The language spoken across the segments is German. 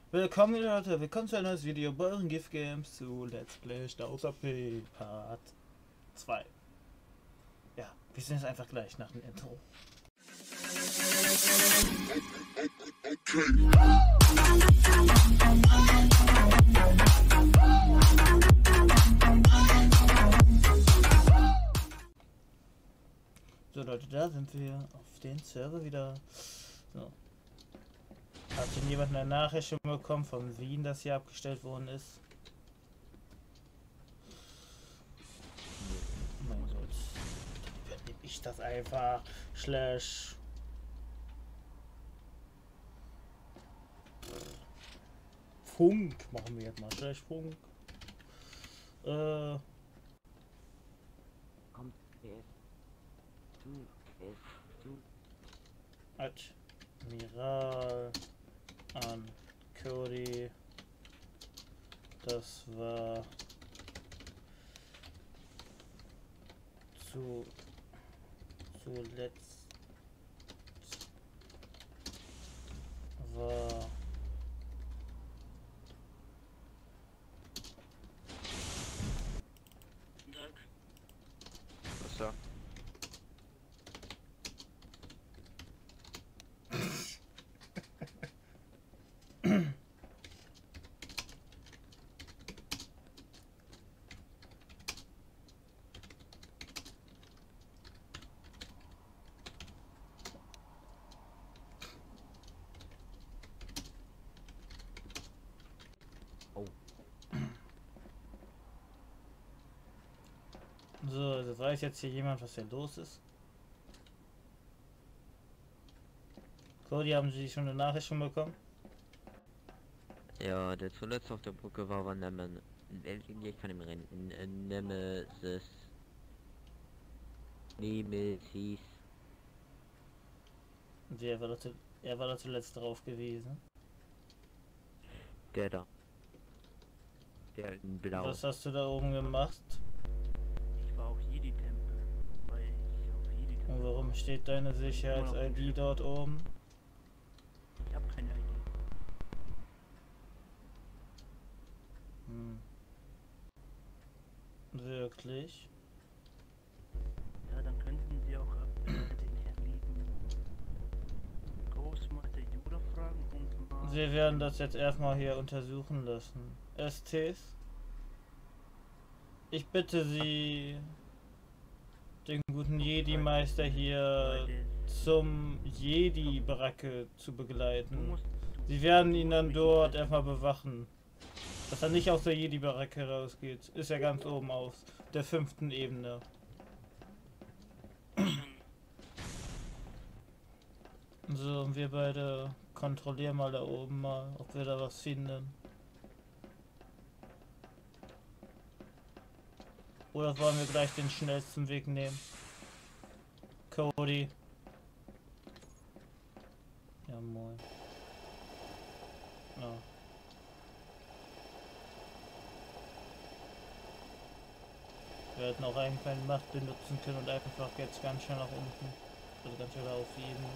Willkommen Leute, willkommen zu einem neues Video bei euren Gift Games zu Let's Play Staus AP Part 2. Ja, wir sehen es einfach gleich nach dem Intro. So Leute, da sind wir auf den Server wieder. So. Hat denn jemand eine Nachricht schon bekommen, von Wien, das hier abgestellt worden ist? Mein Gott. Dann nehme ich das einfach. Slash. Funk. Machen wir jetzt mal. Slash Funk. Kommt Admiral an Cody. Das war zuletzt war was da? so, also weiß jetzt hier jemand, was hier los ist? Cody, haben Sie schon eine Nachricht schon bekommen? Ja, der zuletzt auf der Brücke war ich kann ihm rennen. Nemesis. Nemesis. Er war da zuletzt drauf gewesen. Der da. Der in Blau. Was hast du da oben gemacht? Ich war auf Jedi-Tempel, weil ich auf Jedi-Tempel. Und warum steht deine Sicherheits-ID dort oben? Ich habe keine Idee. Wirklich? Ja, dann könnten Sie auch den Herrn lieben Großmeister Yoda fragen und mal... Wir werden das jetzt erstmal hier untersuchen lassen. STs? Ich bitte Sie, den guten Jedi-Meister hier zum Jedi-Baracke zu begleiten. Sie werden ihn dann dort erstmal bewachen. Dass er nicht aus der Jedi-Baracke rausgeht. Ist ja ganz oben auf der 5. Ebene. So, und wir beide kontrollieren mal da oben mal, ob wir da was finden. Oder wollen wir gleich den schnellsten Weg nehmen? Cody. Ja, moin. Ja. Wir hätten auch eigentlich keine Macht benutzen können und einfach jetzt ganz schnell nach unten. Also ganz schnell auf die Ebene.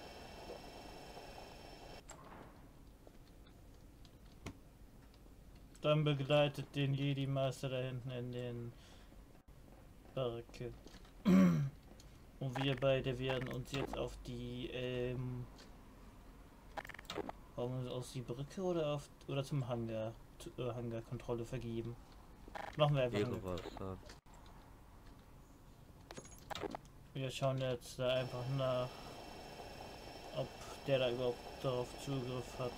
Dann begleitet den Jedi-Meister da hinten in den Baracke. Und wir beide werden uns jetzt auf die, aus die Brücke oder zum Hangar, Hangarkontrolle vergeben. Machen wir einfach. Wir schauen jetzt da einfach nach, ob der da überhaupt darauf Zugriff hat.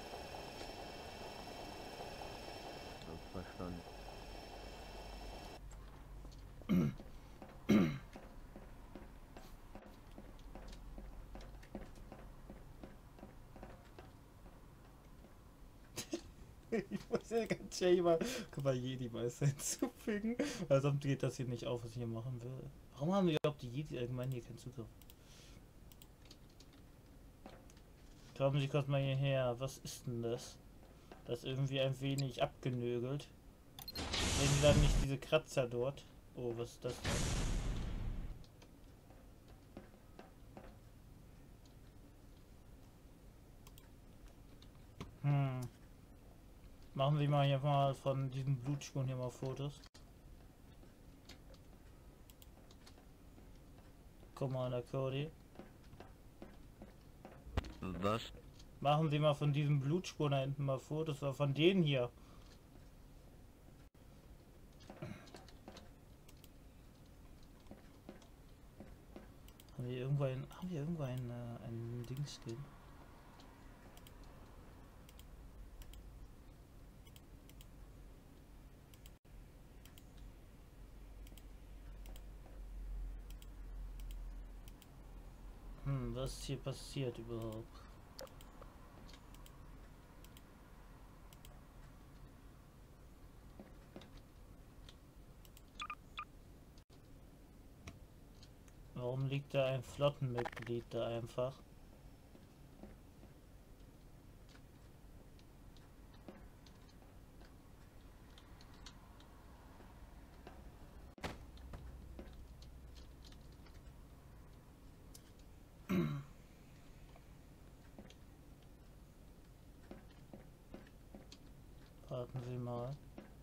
Verstanden. Ich muss ja ganz schnell mal, guck mal, Jedi-Meister hinzufügen, weil sonst geht das hier nicht auf, was ich hier machen will. Warum haben wir überhaupt die Jedi allgemein hier keinen Zugriff? Kommen Sie kurz mal hierher, was ist denn das? Das ist irgendwie ein wenig abgenögelt. Sehen Sie da nicht diese Kratzer dort? Oh, was ist das denn? Machen Sie mal hier mal von diesen Blutspuren hier mal Fotos. Commander Cody. Was? Machen Sie mal von diesen Blutspuren da hinten mal Fotos, oder von denen hier. Haben wir irgendwo ein Ding stehen? Was ist hier passiert überhaupt? Warum liegt da ein Flottenmitglied da einfach? Warten Sie mal.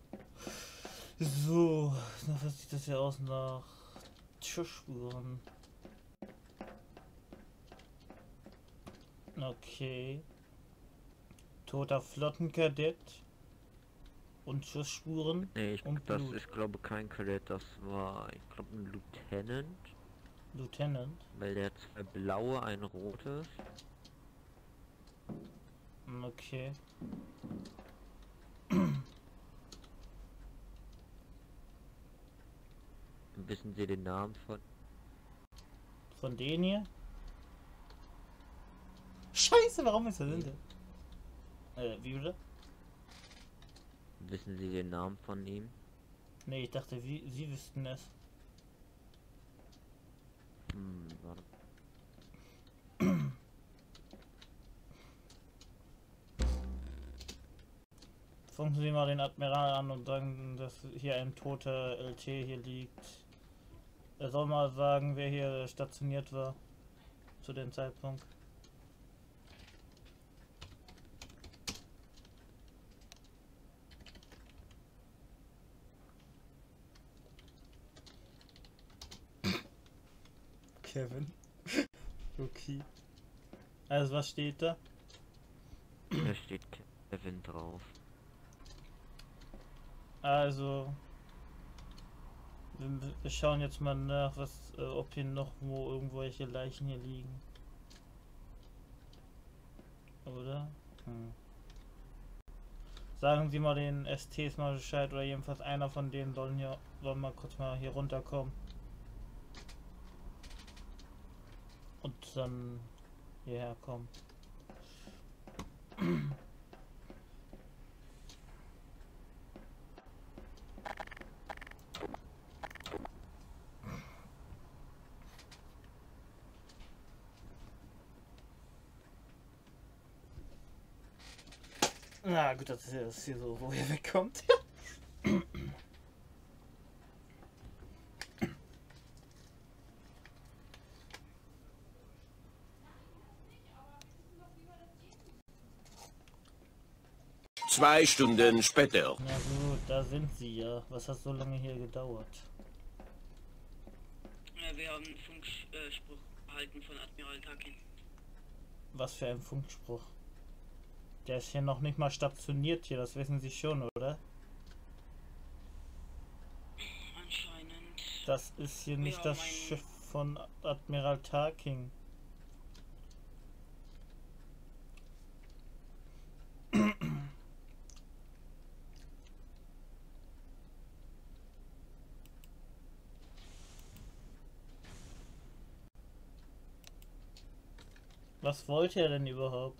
So, was sieht das hier aus nach Schusspuren? Okay. Toter Flottenkadett. Und Schussspuren. Nee, und das Blut. ist glaube kein Kadett, das war, ich glaube, ein Lieutenant. Lieutenant. Weil der hat zwei blaue, ein rotes. Okay. Wissen Sie den Namen Von denen hier? Scheiße, warum ist er denn der? Wie bitte? Wissen Sie den Namen von ihm? Nee, ich dachte, Sie wüssten es. Warte. Funken Sie mal den Admiral an und sagen, dass hier ein toter LT hier liegt. Er soll mal sagen, wer hier stationiert war. Zu dem Zeitpunkt. Kevin. Okay. Also was steht da? Da steht Kevin drauf. Also wir schauen jetzt mal nach, was, ob hier noch wo irgendwelche Leichen hier liegen. Oder? Sagen Sie mal den STs mal Bescheid, oder jedenfalls einer von denen soll mal kurz mal hier runterkommen. Und dann hierher kommen. Na gut, das ist hier so, wo ihr wegkommt. Zwei Stunden später. Na gut, da sind sie ja. Was hat so lange hier gedauert? Ja, wir haben einen Funkspruch erhalten von Admiral Tarkin. Was für ein Funkspruch. Der ist hier noch nicht mal stationiert hier, das wissen Sie schon, oder? Anscheinend. Das ist hier nicht das Schiff von Admiral Tarkin. Was wollte er denn überhaupt?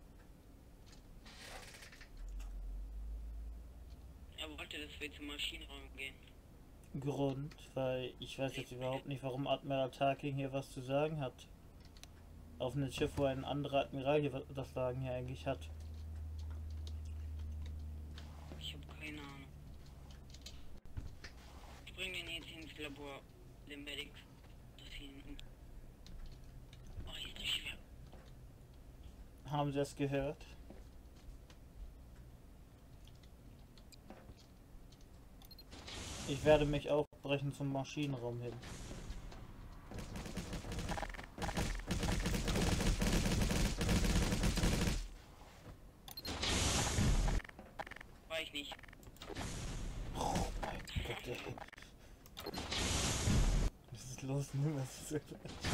Er wollte, dass wir zum Maschinenraum gehen. Grund, weil ich weiß jetzt überhaupt nicht, warum Admiral Tarkin hier was zu sagen hat. Auf einem Schiff, wo ein anderer Admiral hier das Sagen hier eigentlich hat. Ich habe keine Ahnung. Ich bringe den jetzt ins Labor, den Medics. Das hier hinten. Oh, hier ist das schwer. Haben Sie das gehört? Ich werde mich aufbrechen zum Maschinenraum hin. War ich nicht. Oh mein Gott, ey. Was ist los? Nimm das so.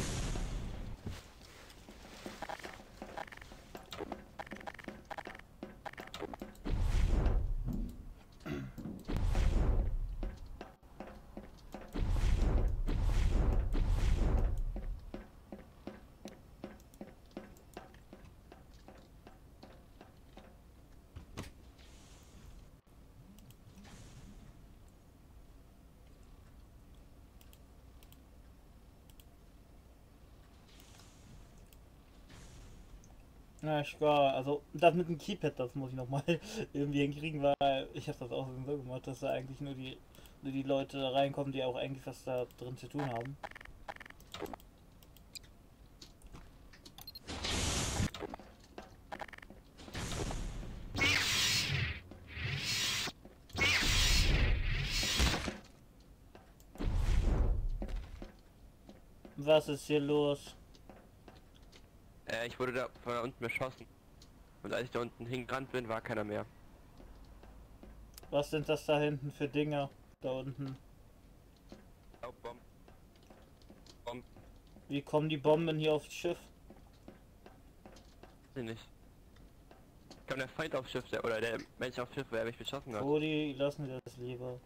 Na, also das mit dem Keypad, das muss ich noch mal irgendwie hinkriegen, weil ich habe das auch so gemacht, dass da eigentlich nur die Leute da reinkommen, die auch eigentlich was da drin zu tun haben. Was ist hier los? Ich wurde da von da unten beschossen. Und als ich da unten hingerannt bin, war keiner mehr. Was sind das da hinten für Dinger? Da unten. Bomben. Wie kommen die Bomben hier aufs Schiff? Weiß ich nicht. Kam der Feind aufs Schiff, oder der Mensch aufs Schiff, wer mich beschossen hat. Cody, lassen wir das lieber.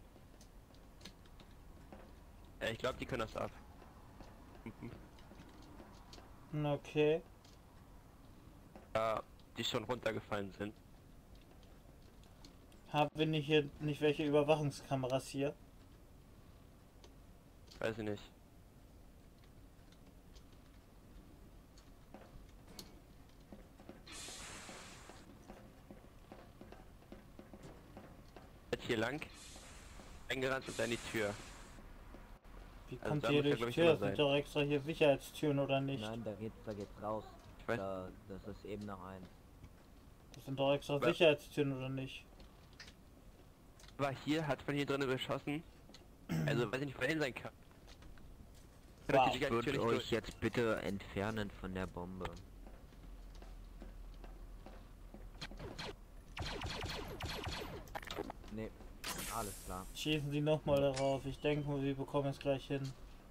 Ich glaube, die können das ab. Okay. Ja, die schon runtergefallen sind. Haben wir nicht hier nicht welche Überwachungskameras hier? Weiß ich nicht. Jetzt hier lang. Eingerannt und dann die Tür. Wie Also kommt da ihr muss ja, durch glaub die ich, Tür? immer Das sind sein. doch extra hier Sicherheitstüren, oder nicht? Nein, da geht's raus. Ich weiß. Das ist eben noch eins. Das sind doch extra Aber- Sicherheitstüren, oder nicht? Aber hier hat man hier drinnen beschossen. Also weiß ich nicht, wer hin sein kann. Wow. Die Ich Tür würde nicht euch durch. jetzt bitte entfernen von der Bombe. Nee, alles klar. Schießen Sie nochmal darauf. Ich denke, wir bekommen es gleich hin.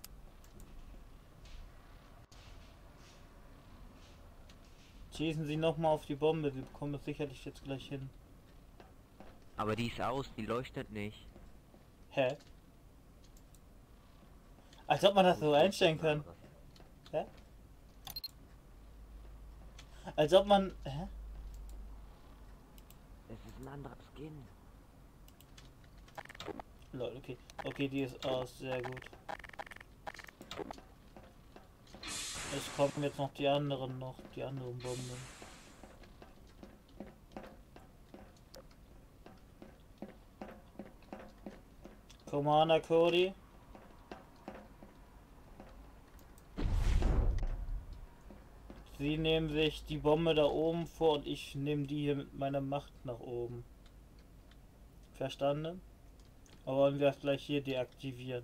Schießen Sie nochmal auf die Bombe. Wir bekommen es sicherlich jetzt gleich hin. Aber die ist aus, die leuchtet nicht. Hä? Als ob man das so einstellen kann. Hä? Als ob man... Hä? Es ist ein anderer Skin. Lol, okay. Okay, die ist aus. Sehr gut. Es kommen jetzt noch die anderen Bomben. Commander Cody. Sie nehmen sich die Bombe da oben vor und ich nehme die hier mit meiner Macht nach oben. Verstanden? Aber wollen wir das gleich hier deaktivieren?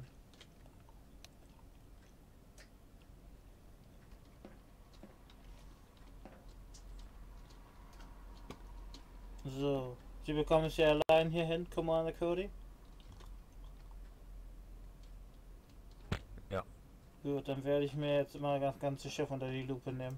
So, Sie bekommen es ja allein hier hin, Commander Cody. Ja. Gut, dann werde ich mir jetzt immer das ganze Schiff unter die Lupe nehmen.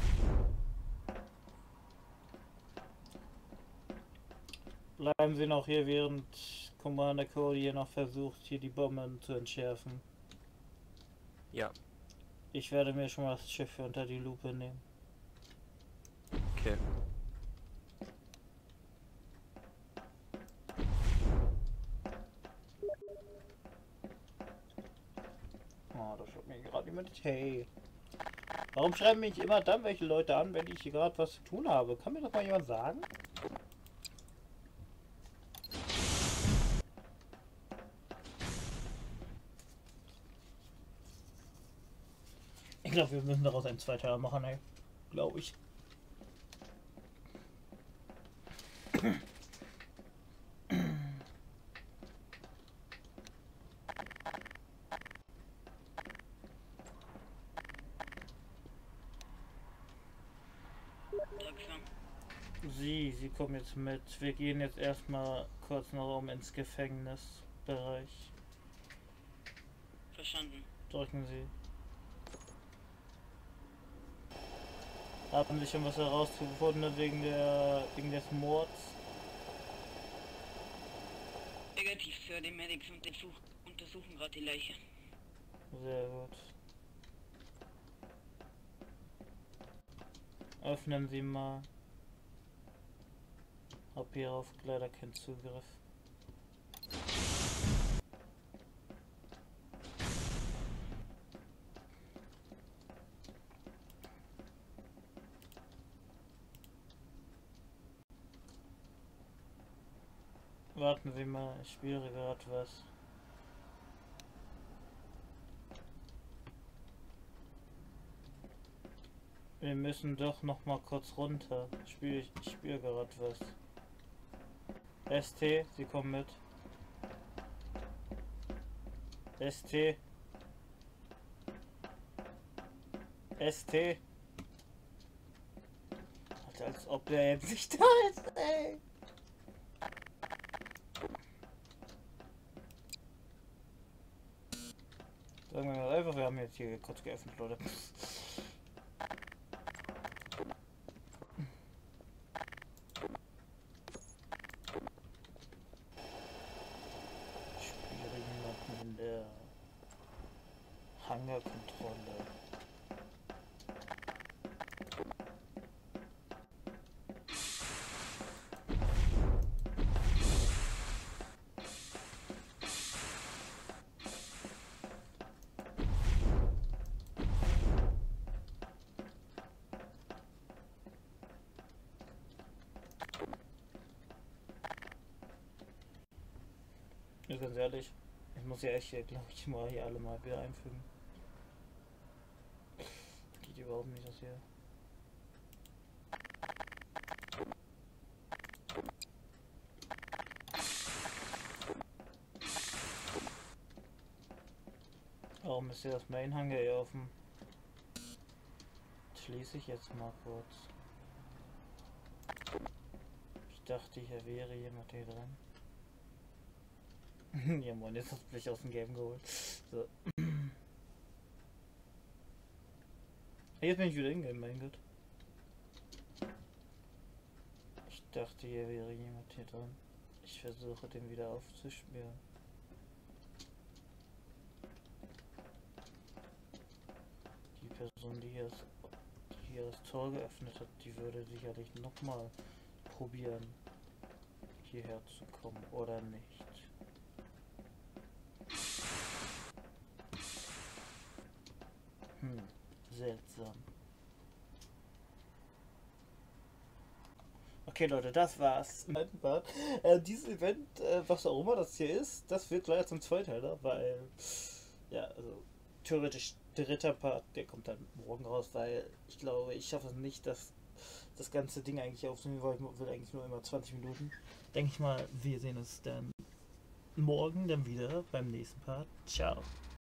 Bleiben Sie noch hier, während Commander Cody hier noch versucht, hier die Bomben zu entschärfen. Ja, Ich werde mir schon mal das Schiff hier unter die Lupe nehmen. okay. Oh, das schaut mir gerade jemand. Hey. Warum schreiben mich immer dann welche Leute an, wenn ich hier gerade was zu tun habe? Kann mir das mal jemand sagen? Ich glaube, wir müssen daraus einen Zweiteiler machen, ey. Glaube ich. Sie kommen jetzt mit. Wir gehen jetzt erstmal kurz noch um ins Gefängnisbereich. Verstanden. Drücken Sie. Haben Sie schon was herausgefunden wegen des Mords? Negativ, Sir. Die Medics untersuchen gerade die Leiche. Sehr gut. Öffnen Sie mal. Hab hierauf leider keinen Zugriff. Warten Sie mal, ich spüre gerade was. Wir müssen doch noch mal kurz runter. Ich spüre gerade was. ST, Sie kommen mit. ST. ST. Als ob der jetzt nicht da ist, ey. Sagen wir mal einfach, wir haben jetzt hier kurz geöffnet, Leute. Ich spüre jemanden in der Hangarkontrolle. Ganz ehrlich, ich muss ja echt hier, glaube ich, mal hier alle mal wieder einfügen. Geht überhaupt nicht das hier. Warum ist hier das Main Hangar hier offen? Schließe ich jetzt mal kurz. Ich dachte, hier wäre jemand hier drin. Ja moin, jetzt hast du mich aus dem Game geholt. So. Jetzt bin ich wieder in Game, mein Gott. Ich dachte, hier wäre jemand hier drin. Ich versuche den wieder aufzuspüren. Die Person, die hier das Tor geöffnet hat, die würde sicherlich nochmal probieren, hierher zu kommen, oder nicht? Seltsam. Okay Leute, das war's. Dieses Event, was auch immer das hier ist, das wird leider zum Zweiteiler, weil, ja, also theoretisch dritter Part, der kommt dann morgen raus, weil ich glaube, ich schaffe es nicht, dass das ganze Ding eigentlich aufzunehmen, weil ich will eigentlich nur immer 20 Minuten. Denke ich mal, wir sehen uns dann morgen dann wieder beim nächsten Part. Ciao.